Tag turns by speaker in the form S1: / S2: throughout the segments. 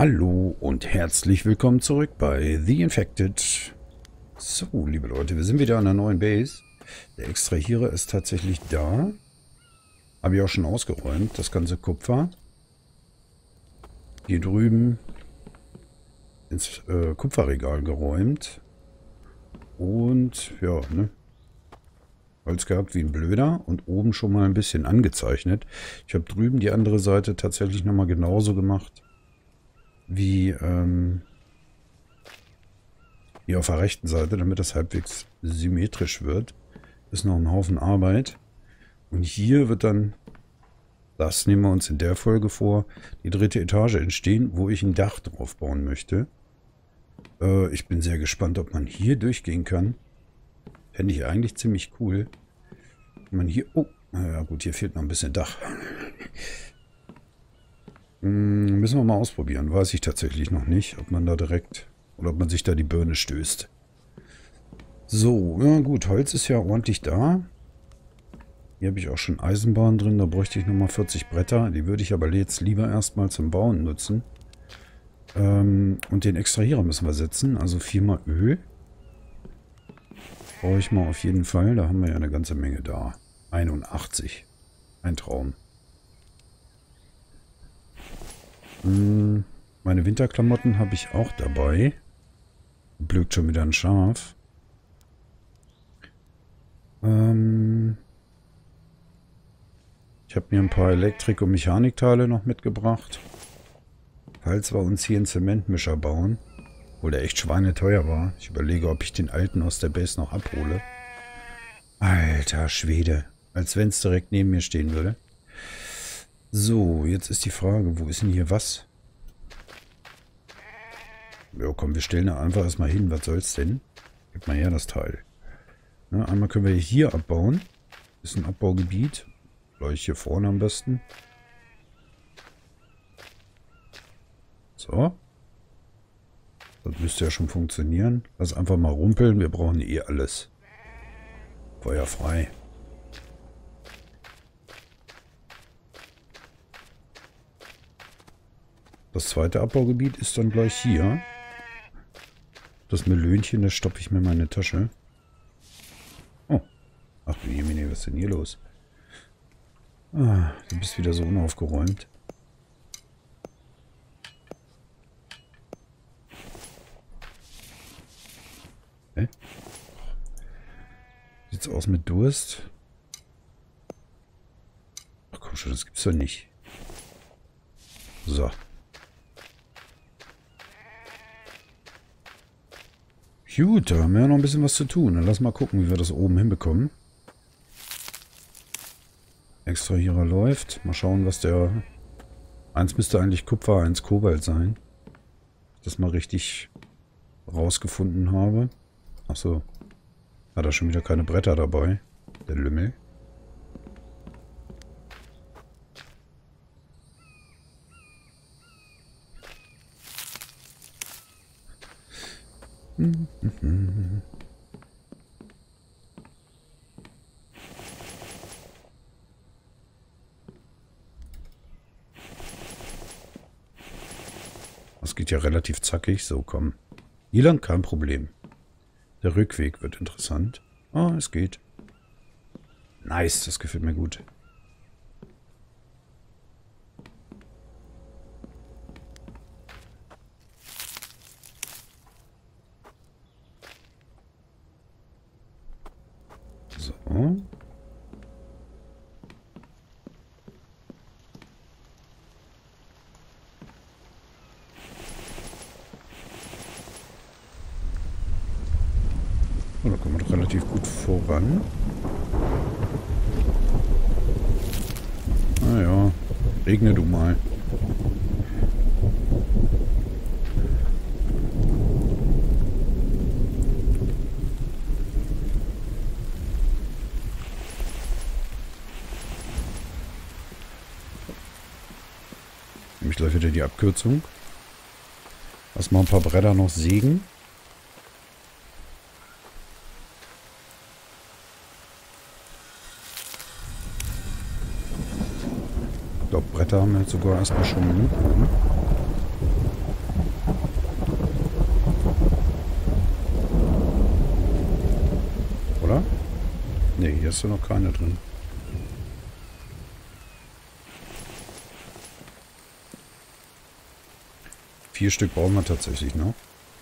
S1: Hallo und herzlich willkommen zurück bei The Infected. So, liebe Leute, wir sind wieder an der neuen Base. Der Extrahierer ist tatsächlich da. Habe ich auch schon ausgeräumt, das ganze Kupfer. Hier drüben ins Kupferregal geräumt. Und ja, ne? Holz gehabt wie ein Blöder und oben schon mal ein bisschen angezeichnet. Ich habe drüben die andere Seite tatsächlich nochmal genauso gemacht wie hier auf der rechten Seite, damit das halbwegs symmetrisch wird. Ist noch ein Haufen Arbeit. Und hier wird dann, das nehmen wir uns in der Folge vor, die dritte Etage entstehen, wo ich ein Dach drauf bauen möchte. Ich bin sehr gespannt, ob man hier durchgehen kann. Fände ich eigentlich ziemlich cool. Wenn man hier, oh, naja gut, hier fehlt noch ein bisschen Dach. Müssen wir mal ausprobieren. Weiß ich tatsächlich noch nicht, ob man da direkt oder ob man sich da die Birne stößt. So, ja gut, Holz ist ja ordentlich da. Hier habe ich auch schon Eisenbahn drin, da bräuchte ich nochmal 40 Bretter. Die würde ich aber jetzt lieber erstmal zum Bauen nutzen. Und den Extrahierer müssen wir setzen, also 4 Öl. Brauche ich mal auf jeden Fall, da haben wir ja eine ganze Menge da. 81. Ein Traum. Meine Winterklamotten habe ich auch dabei. Blökt schon wieder ein Schaf. Ich habe mir ein paar Elektrik- und Mechanikteile noch mitgebracht. Falls wir uns hier einen Zementmischer bauen. Obwohl der echt schweineteuer war. Ich überlege, ob ich den alten aus der Base noch abhole. Alter Schwede. Als wenn es direkt neben mir stehen würde. So, jetzt ist die Frage, wo ist denn hier was? Ja, komm, wir stellen da einfach erstmal hin. Was soll's denn? Gib mal her das Teil. Ja, einmal können wir hier abbauen. Ist ein Abbaugebiet. Gleich hier vorne am besten. So. Das müsste ja schon funktionieren. Lass einfach mal rumpeln. Wir brauchen eh alles. Feuer frei. Das zweite Abbaugebiet ist dann gleich hier. Das Melönchen, das stopfe ich mir in meine Tasche. Oh. Ach du Jemine, was ist denn hier los? Ah, du bist wieder so unaufgeräumt. Hä? Sieht's aus mit Durst? Ach komm schon, das gibt's doch nicht. So. Gut, da haben wir ja noch ein bisschen was zu tun. Dann lass mal gucken, wie wir das oben hinbekommen. Extrahierer läuft. Mal schauen, was der... Eins müsste eigentlich Kupfer, eins Kobalt sein. Das mal richtig rausgefunden habe. Achso. Hat er schon wieder keine Bretter dabei. Der Lümmel. Das geht ja relativ zackig. So, komm. Hier lang kein Problem. Der Rückweg wird interessant. Ah, es geht. Nice, das gefällt mir gut. So. Oh, da kommen wir doch relativ gut voran. Naja, regne du mal. Nehme ich gleich wieder die Abkürzung. Lass mal ein paar Bretter noch sägen. Ich glaube, Bretter haben wir jetzt sogar erstmal schon genug. hier ist ja noch keine drin. Vier Stück brauchen wir tatsächlich noch.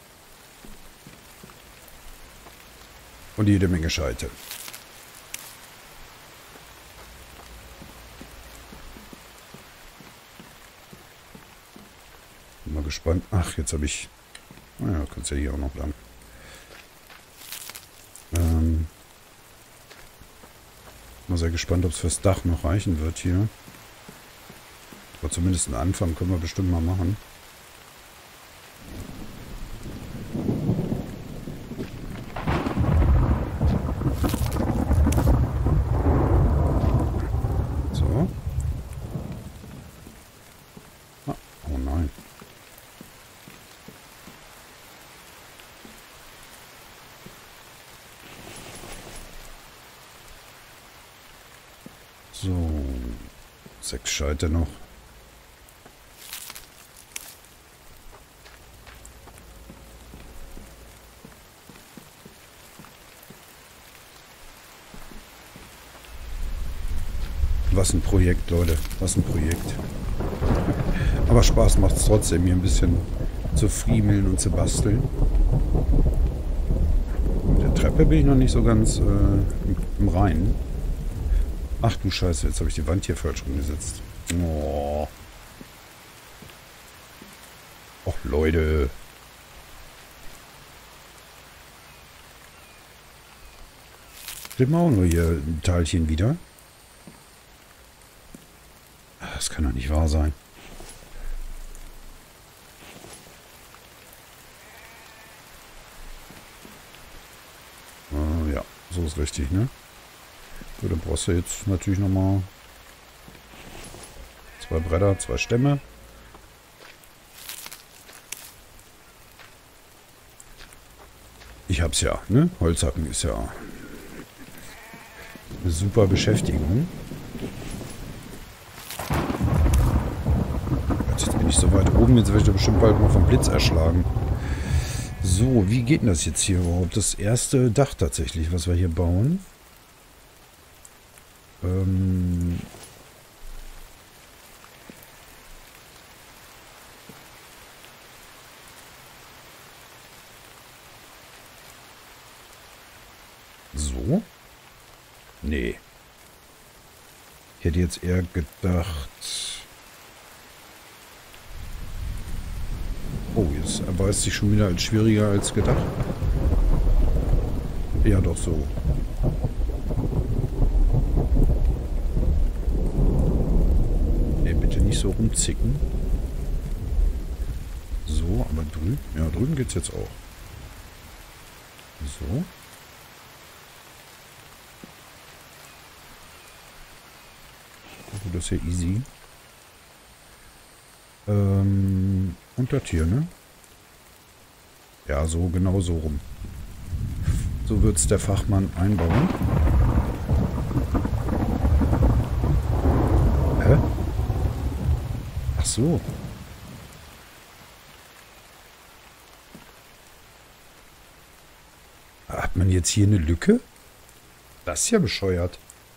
S1: Und jede Menge Scheite. Bin mal gespannt. Ach, jetzt habe ich... Naja, kannst ja hier auch noch lang. Mal sehr gespannt, ob es fürs Dach noch reichen wird hier. Aber zumindest einen Anfang können wir bestimmt mal machen. So. Ah, oh nein. So. 6 Scheite noch. Was ein Projekt, Leute. Was ein Projekt. Aber Spaß macht es trotzdem, hier ein bisschen zu friemeln und zu basteln. Mit der Treppe bin ich noch nicht so ganz im Reinen. Ach du Scheiße, jetzt habe ich die Wand hier falsch rumgesetzt. Oh. Och, Leute. Stimmt auch nur hier ein Teilchen wieder. Das kann doch nicht wahr sein. Ja, so ist richtig, ne? So, dann brauchst du jetzt natürlich nochmal 2 Bretter, 2 Stämme. Ich hab's ja, ne? Holzhacken ist ja eine super Beschäftigung. Jetzt bin ich so weit oben, jetzt werde ich da bestimmt bald mal vom Blitz erschlagen. So, wie geht denn das jetzt hier überhaupt? Das erste Dach tatsächlich, was wir hier bauen. So? Nee. Ich hätte jetzt eher gedacht... Oh, jetzt erweist sich schon wieder als schwieriger als gedacht. Ja, doch so. Nee, bitte nicht so rumzicken. So, aber drüben... Ja, drüben geht's jetzt auch. So. Also das ist ja easy. Und das hier, ne? Ja, so, genau so rum. So wird es der Fachmann einbauen. Hä? Ach so. Hat man jetzt hier eine Lücke? Das ist ja bescheuert.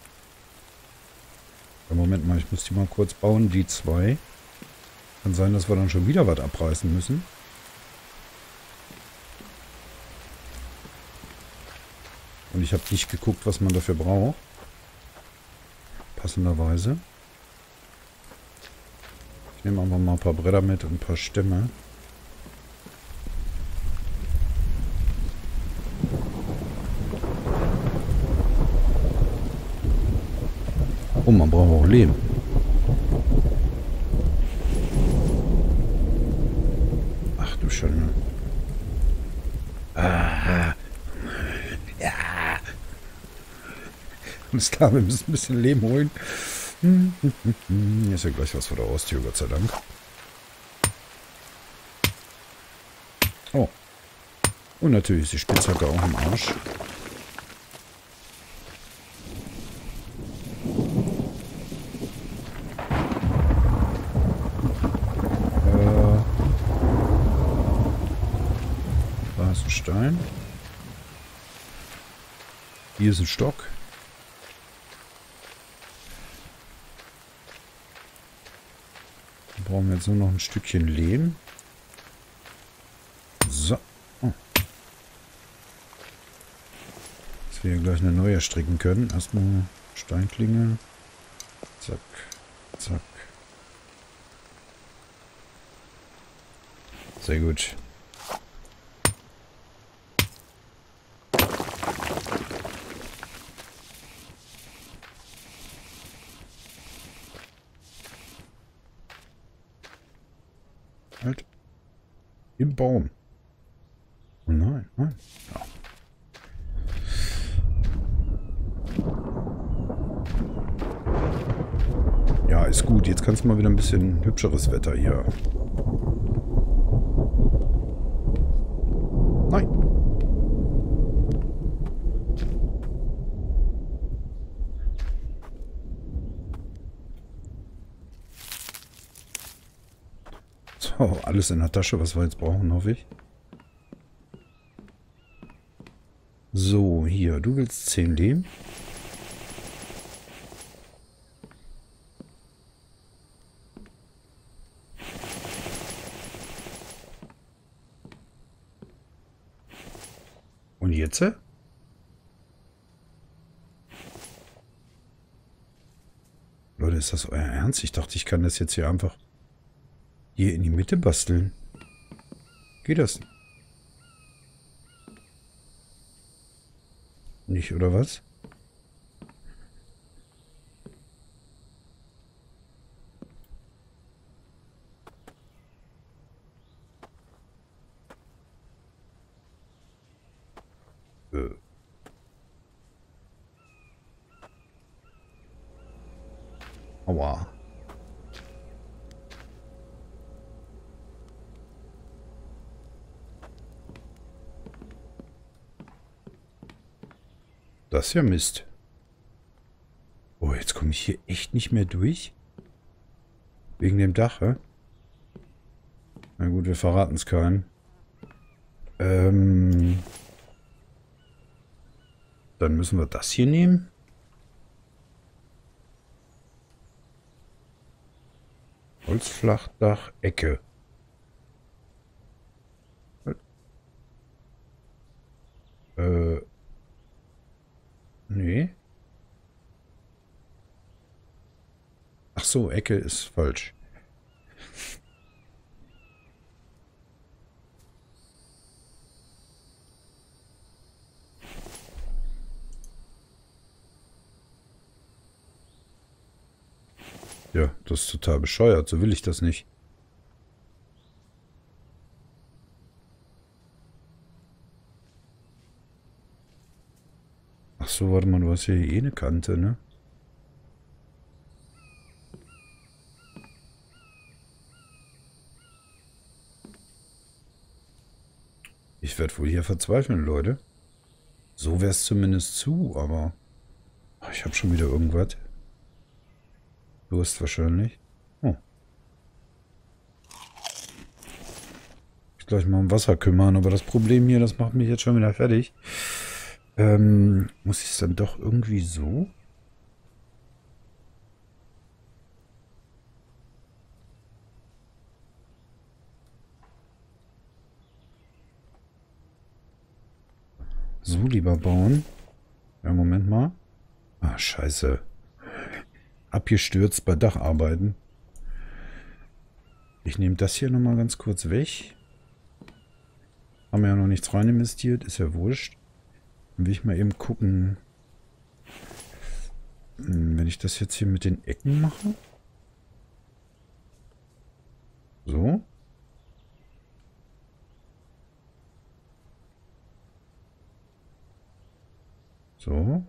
S1: Moment mal, ich muss die mal kurz bauen, die 2. Kann sein, dass wir dann schon wieder was abreißen müssen. Und ich habe nicht geguckt, was man dafür braucht. Passenderweise. Ich nehme einfach mal ein paar Bretter mit und ein paar Stämme. Oh, man braucht auch Lehm. Ach du Schande. Ah. Ja. Alles klar, wir müssen ein bisschen Lehm holen. Hier ist ja gleich was vor der Haustür, Gott sei Dank. Oh. Und natürlich ist die Spitzhacke auch im Arsch. Da ist ein Stein. Hier ist ein Stock. Brauchen wir jetzt nur noch ein Stückchen Lehm. So. Oh. Dass wir hier gleich eine neue stricken können. Erstmal Steinklinge. Zack. Zack. Sehr gut. Halt. Im Baum. Oh nein, nein. Ja. Ja, ist gut. Jetzt kann es mal wieder ein bisschen hübscheres Wetter hier. Nein. So, alles in der Tasche, was wir jetzt brauchen, hoffe ich. So, hier, du willst 10 Lehm. Und jetzt? Leute, ist das euer Ernst? Ich dachte, ich kann das jetzt hier einfach hier in die Mitte basteln. Geht das nicht, oder was? Äh. Aua. Das ist ja Mist. Oh, jetzt komme ich hier echt nicht mehr durch. Wegen dem Dach, hä? Na gut, wir verraten es keinen. Dann müssen wir das hier nehmen. Holzflachdach, Ecke. Nee. Ach so, Ecke ist falsch. Ja, das ist total bescheuert. So will ich das nicht. Ach so, warte mal, du hast ja hier eh eine Kante, ne? Ich werde wohl hier verzweifeln, Leute. So wäre es zumindest zu, aber... Ich habe schon wieder irgendwas. Durst wahrscheinlich. Oh. Ich gleich mal um Wasser kümmern, aber das Problem hier, das macht mich jetzt schon wieder fertig. Muss ich es dann doch irgendwie so? So lieber bauen. Ja, Moment mal. Ah, scheiße. Abgestürzt bei Dacharbeiten. Ich nehme das hier nochmal ganz kurz weg. Haben wir ja noch nichts rein investiert, ist ja wurscht. Dann will ich mal eben gucken, wenn ich das jetzt hier mit den Ecken mache. So. So.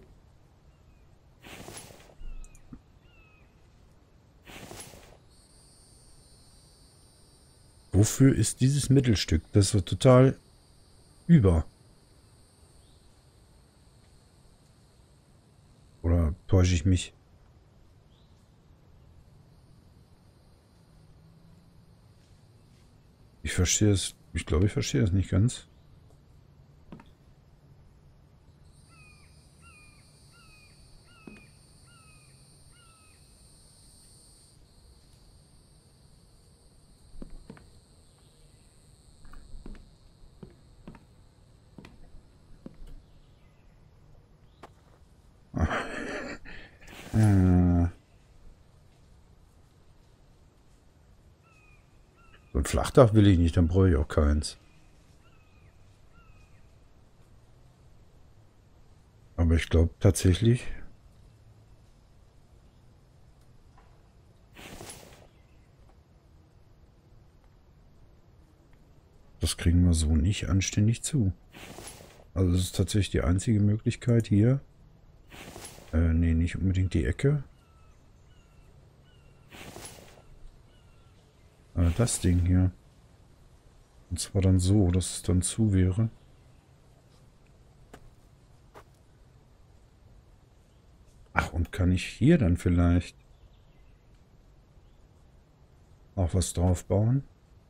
S1: Wofür ist dieses Mittelstück? Das ist so total über. Oder täusche ich mich? Ich verstehe es. Ich glaube, ich verstehe es nicht ganz. So ein Flachdach will ich nicht, dann brauche ich auch keins. Aber ich glaube tatsächlich, das kriegen wir so nicht anständig zu. Also das ist tatsächlich die einzige Möglichkeit hier. Nee, nicht unbedingt die Ecke. Das Ding hier. Und zwar dann so, dass es dann zu wäre. Ach, und kann ich hier dann vielleicht auch was drauf bauen?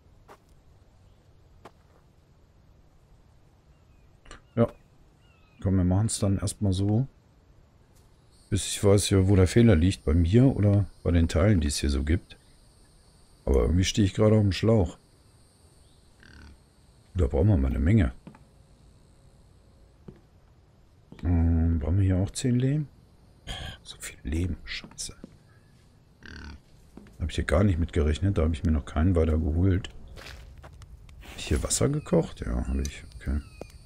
S1: Ja. Komm, wir machen es dann erstmal so. Bis ich weiß ja, wo der Fehler liegt. Bei mir oder bei den Teilen, die es hier so gibt. Aber irgendwie stehe ich gerade auf dem Schlauch. Da brauchen wir mal eine Menge. Brauchen wir hier auch 10 Lehm? So viel Lehm, scheiße. Habe ich hier gar nicht mitgerechnet. Da habe ich mir noch keinen weiter geholt. Habe ich hier Wasser gekocht? Ja, habe ich. Okay.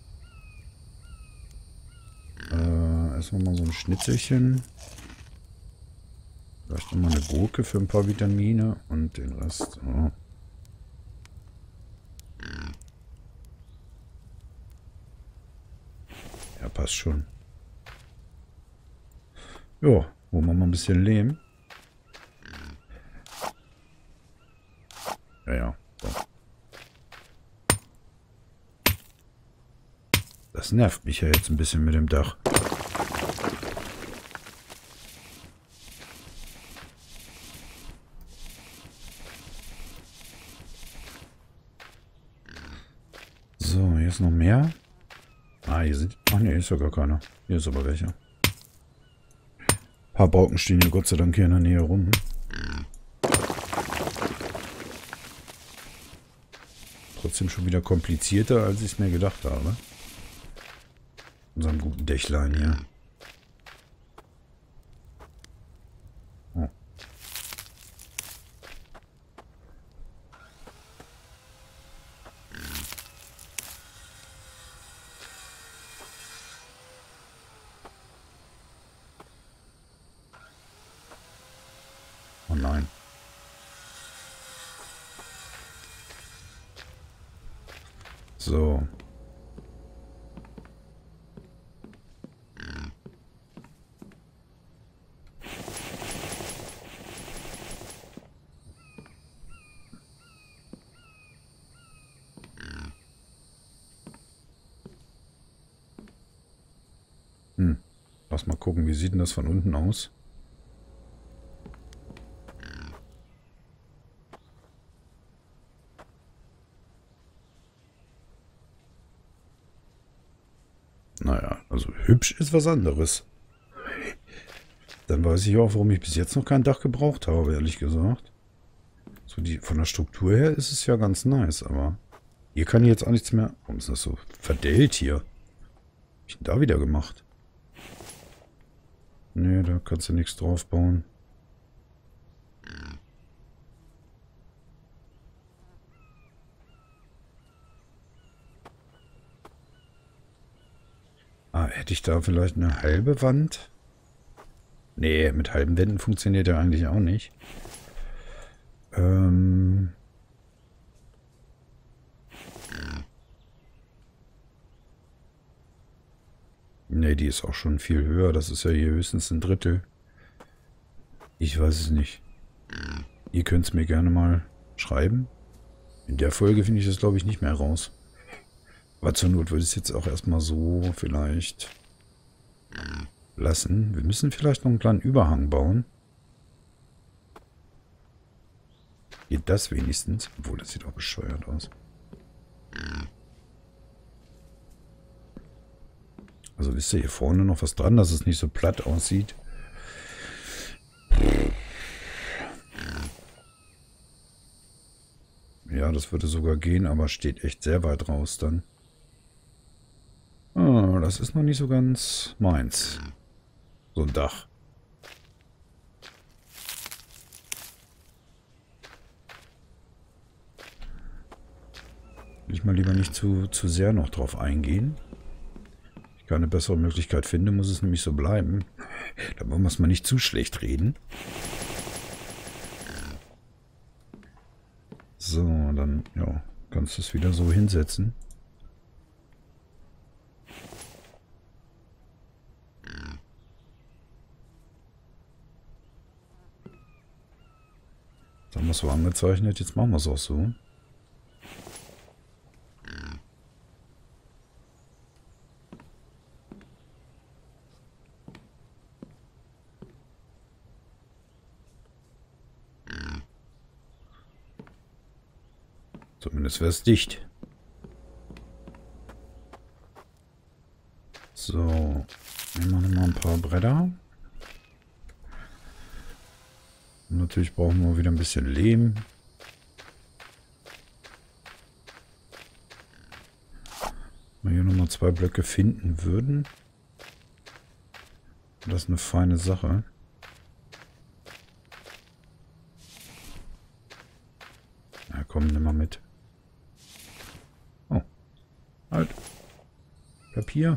S1: Erstmal mal so ein Schnitzelchen. Vielleicht nochmal eine Gurke für ein paar Vitamine und den Rest. Oh. Ja, passt schon. Ja, holen wir mal ein bisschen Lehm. Ja, ja. So. Das nervt mich ja jetzt ein bisschen mit dem Dach. So, hier ist noch mehr. Ah, hier sind... Ach ne, ist ja gar keiner. Hier ist aber welcher. Ein paar Balken stehen hier Gott sei Dank hier in der Nähe rum. Trotzdem schon wieder komplizierter, als ich es mir gedacht habe. Unserem guten Dächlein hier. Oh. Oh nein. So. Lass mal gucken, wie sieht denn das von unten aus? Naja, also hübsch ist was anderes. Dann weiß ich auch, warum ich bis jetzt noch kein Dach gebraucht habe, ehrlich gesagt. So von der Struktur her ist es ja ganz nice, aber hier kann ich jetzt auch nichts mehr... Warum ist das so verdellt hier? Was hab ich denn da wieder gemacht? Nee, da kannst du nichts drauf bauen. Ah, hätte ich da vielleicht eine halbe Wand? Nee, mit halben Wänden funktioniert ja eigentlich auch nicht. Nee, die ist auch schon viel höher. Das ist ja hier höchstens ein Drittel. Ich weiß es nicht. Ihr könnt es mir gerne mal schreiben. In der Folge finde ich das, glaube ich, nicht mehr raus. Aber zur Not würde ich es jetzt auch erstmal so vielleicht lassen. Wir müssen vielleicht noch einen kleinen Überhang bauen. Geht das wenigstens? Obwohl, das sieht auch bescheuert aus. Also ist ja hier vorne noch was dran, dass es nicht so platt aussieht. Ja, das würde sogar gehen, aber steht echt sehr weit raus dann. Ah, das ist noch nicht so ganz meins. So ein Dach. Will ich mal lieber nicht zu sehr noch drauf eingehen. Wenn ich keine bessere Möglichkeit finde, muss es nämlich so bleiben. Da muss man nicht zu schlecht reden. So, dann, ja, kannst du es wieder so hinsetzen. Jetzt haben wir es so angezeichnet, jetzt machen wir es auch so. Zumindest wäre es dicht. So, nehmen wir nochmal ein paar Bretter. Und natürlich brauchen wir wieder ein bisschen Lehm. Wenn wir hier nochmal 2 Blöcke finden würden. Das ist eine feine Sache. Ja, komm, nimm mal mit. Oh. Halt. Papier.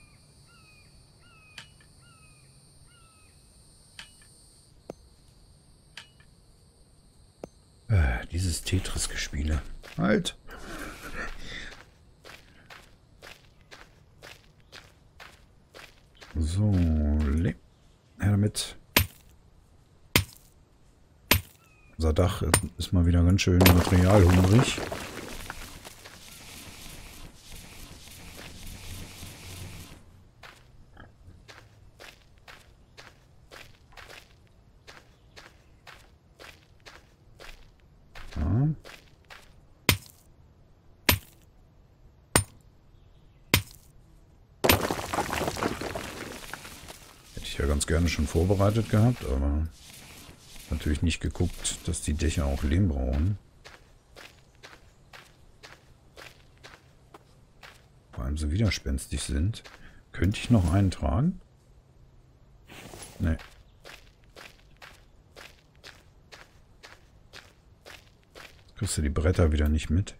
S1: Dieses Tetris-Gespiele. Halt. So, her damit. Unser Dach ist mal wieder ganz schön materialhungrig. Ja. Hätte ich ja ganz gerne schon vorbereitet gehabt, aber natürlich nicht geguckt, dass die Dächer auch Lehm brauchen. Vor allem so widerspenstig sind. Könnte ich noch einen tragen? Nee. Kriegst du die Bretter wieder nicht mit?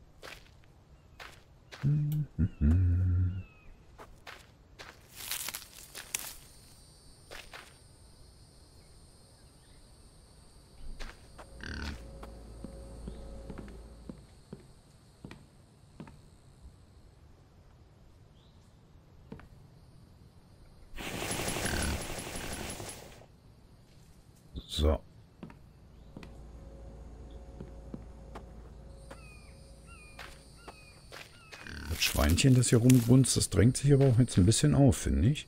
S1: So. Das Schweinchen, das hier rumgrunzt, das drängt sich aber auch jetzt ein bisschen auf, finde ich.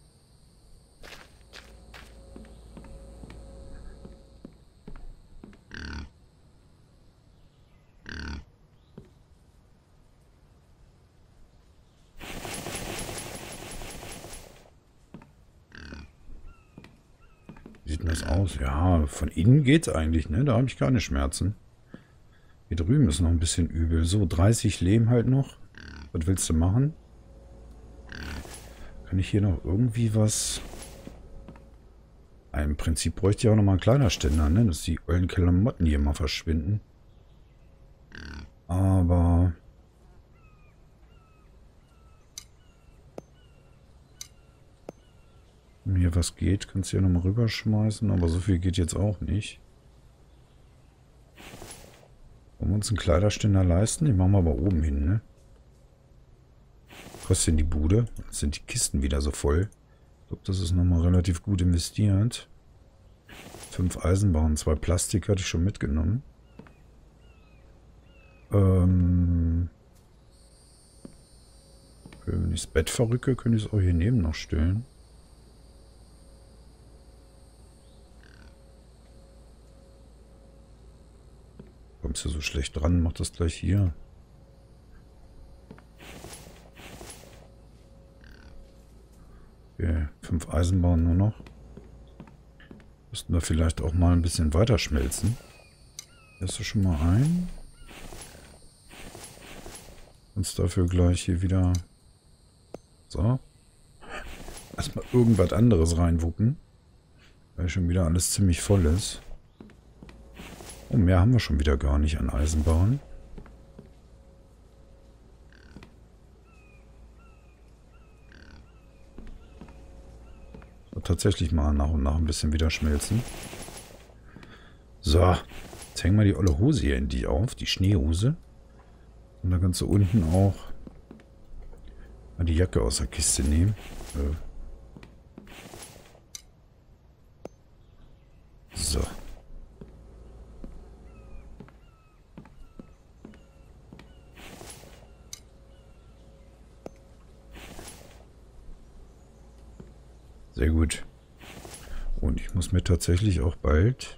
S1: Wie sieht denn das aus? Ja, von innen geht's eigentlich, ne? Da habe ich keine Schmerzen. Hier drüben ist noch ein bisschen übel. So, 30 Lehm halt noch. Was willst du machen? Kann ich hier noch irgendwie was... Im Prinzip bräuchte ich auch noch mal einen Kleiderständer, ne? Dass die ollen Klamotten hier mal verschwinden. Aber... Wenn hier was geht, kannst du hier nochmal rüberschmeißen. Aber so viel geht jetzt auch nicht. Wollen wir uns einen Kleiderständer leisten? Den machen wir aber oben hin, ne? Was kostet denn die Bude? Jetzt sind die Kisten wieder so voll. Ich glaube, das ist nochmal relativ gut investiert. 5 Eisenbahnen, 2 Plastik hatte ich schon mitgenommen. Okay, wenn ich das Bett verrücke, könnte ich es auch hier neben noch stellen. Kommst du so schlecht dran? Mach das gleich hier. Okay, 5 Eisenbahnen nur noch. Müssten wir vielleicht auch mal ein bisschen weiter schmelzen. Lässt du schon mal ein. Uns dafür gleich hier wieder... So. Erstmal irgendwas anderes reinwuppen. Weil schon wieder alles ziemlich voll ist. Oh, mehr haben wir schon wieder gar nicht an Eisenbahn. tatsächlich mal nach und nach ein bisschen wieder schmelzen. So, jetzt hängen wir die olle Hose hier endlich auf, die Schneehose. Und dann kannst du unten auch mal die Jacke aus der Kiste nehmen. So. Sehr gut. Und ich muss mir tatsächlich auch bald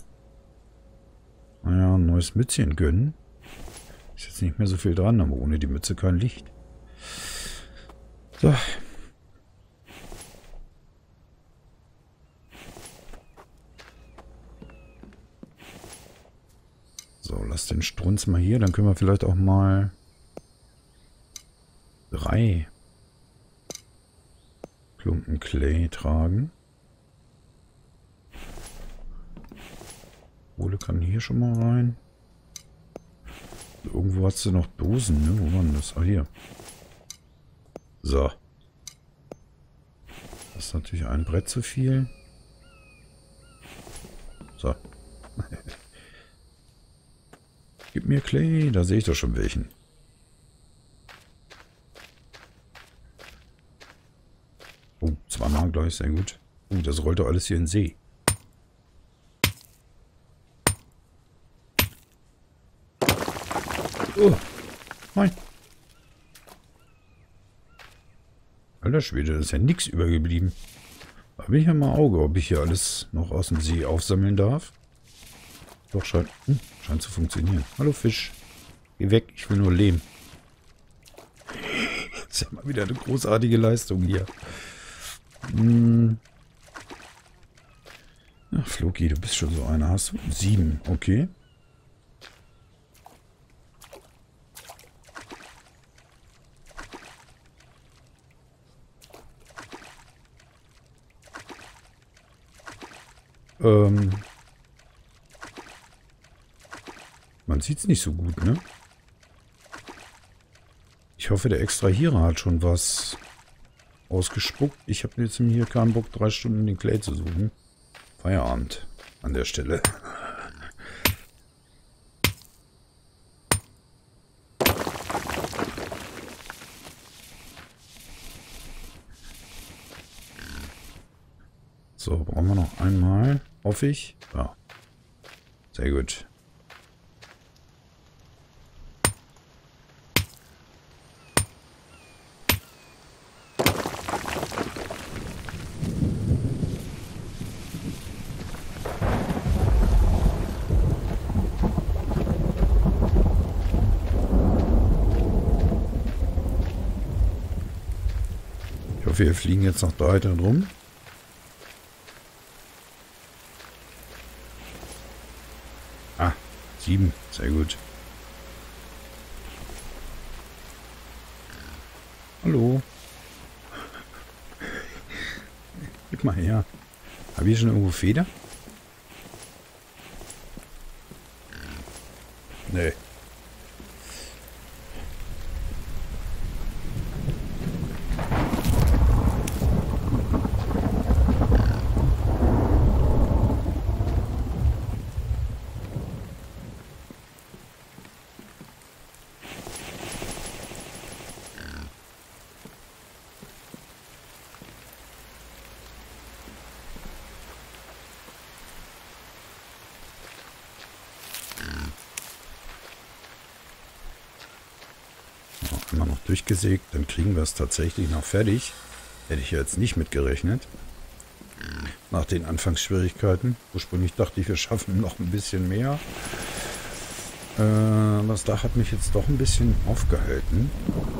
S1: ein neues Mützchen gönnen. Ist jetzt nicht mehr so viel dran, aber ohne die Mütze kein Licht. So. So, lass den Strunz mal hier. Dann können wir vielleicht auch mal 3 Klumpen Clay tragen. Kohle kann hier schon mal rein. Irgendwo hast du noch Dosen, ne? Wo waren das? Ah, hier. So. Das ist natürlich ein Brett zu viel. So. Gib mir Clay. Da sehe ich doch schon welchen. Oh, zweimal gleich. Sehr gut. Oh, das rollt doch alles hier in den See. Oh, nein. Alter Schwede, da ist ja nichts übergeblieben. Da habe ich ja mal Auge, ob ich hier alles noch aus dem See aufsammeln darf. Doch, scheint zu funktionieren. Hallo Fisch. Geh weg, ich will nur Lehm. Das ist ja mal wieder eine großartige Leistung hier. Ach, Floki, du bist schon so einer. Hast du? 7, okay. Man sieht es nicht so gut, ne? Ich hoffe, der Extrahierer hat schon was ausgespuckt. Ich habe jetzt hier keinen Bock, 3 Stunden den Clay zu suchen. Feierabend an der Stelle. So, brauchen wir noch einmal. Hoffe ich. Ja. Sehr gut. Ich hoffe, wir fliegen jetzt noch 3 drin rum. Ah, 7. Sehr gut. Hallo. Gib mal her. Habe ich schon irgendwo Feder? Nee. Immer noch durchgesägt, dann kriegen wir es tatsächlich noch fertig. Hätte ich ja jetzt nicht mit gerechnet. Nach den Anfangsschwierigkeiten. Ursprünglich dachte ich, wir schaffen noch ein bisschen mehr. Das Dach hat mich jetzt doch ein bisschen aufgehalten.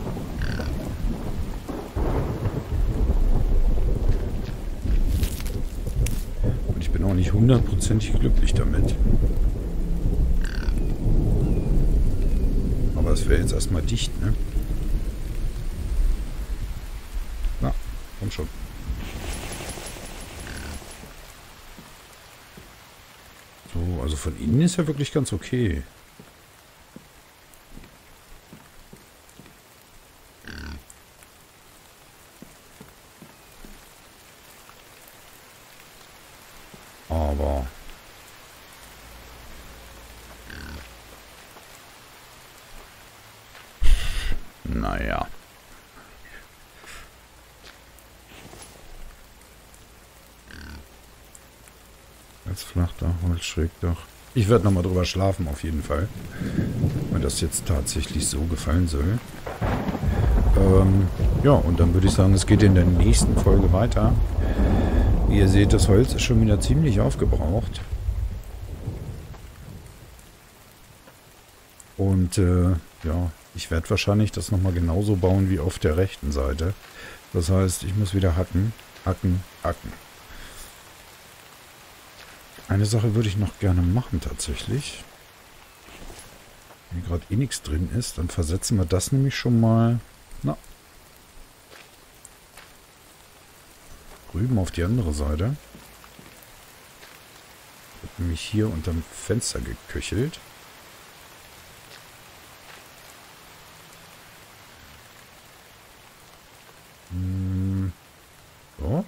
S1: Und ich bin auch nicht hundertprozentig glücklich damit. Aber es wäre jetzt erstmal dicht, ne? Na, komm schon. So, also von innen ist ja wirklich ganz okay. Naja. Als Flachdach, Holzschrägdach. Ich werde nochmal drüber schlafen, auf jeden Fall. Wenn das jetzt tatsächlich so gefallen soll. Ja, und dann würde ich sagen, es geht in der nächsten Folge weiter. Wie ihr seht, das Holz ist schon wieder ziemlich aufgebraucht. Und ja, ich werde wahrscheinlich das nochmal genauso bauen wie auf der rechten Seite. Das heißt, ich muss wieder hacken, hacken, hacken. Eine Sache würde ich noch gerne machen tatsächlich. Wenn gerade eh nichts drin ist, dann versetzen wir das nämlich schon mal rüben auf die andere Seite. Wird nämlich hier unterm Fenster geköchelt. So.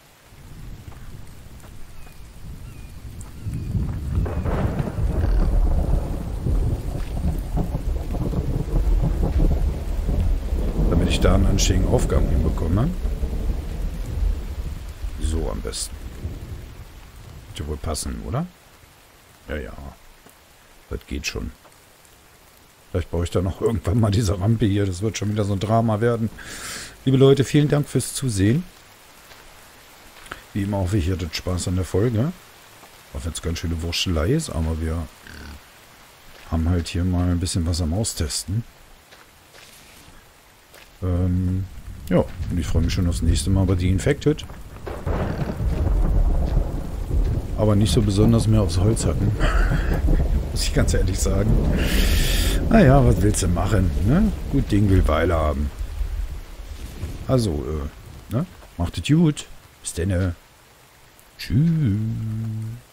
S1: Damit ich da einen anständigen Aufgang hinbekomme. So am besten. Wird ja wohl passen, oder? Ja, ja. Das geht schon. Vielleicht baue ich da noch irgendwann mal diese Rampe hier. Das wird schon wieder so ein Drama werden. Liebe Leute, vielen Dank fürs Zusehen. Wie immer hoffe ich, ihr hattet Spaß an der Folge. Auch wenn es ganz schöne Wurstelei ist, aber wir haben halt hier mal ein bisschen was am Austesten. Ja, und ich freue mich schon aufs nächste Mal bei The Infected. Aber nicht so besonders mehr aufs Holz hatten. Muss ich ganz ehrlich sagen. Naja, was willst du machen? Ne? Gut Ding will Weile haben. Also, ne? Macht es gut. Bis dann. Tschüss.